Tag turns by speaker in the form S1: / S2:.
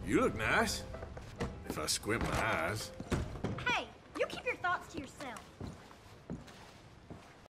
S1: You look nice. If I squint my eyes.